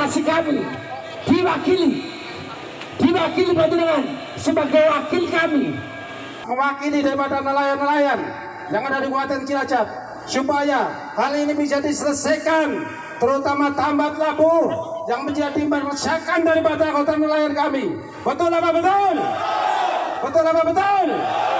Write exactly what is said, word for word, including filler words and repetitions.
aspirasi kami diwakili diwakili Panjenengan sebagai wakil kami, mewakili daripada nelayan-nelayan yang ada di Kabupaten Cilacap, supaya hal ini bisa diselesaikan, terutama tambat labu yang menjadi meresahkan daripada kota nelayan kami. Betul apa betul? Betul apa betul?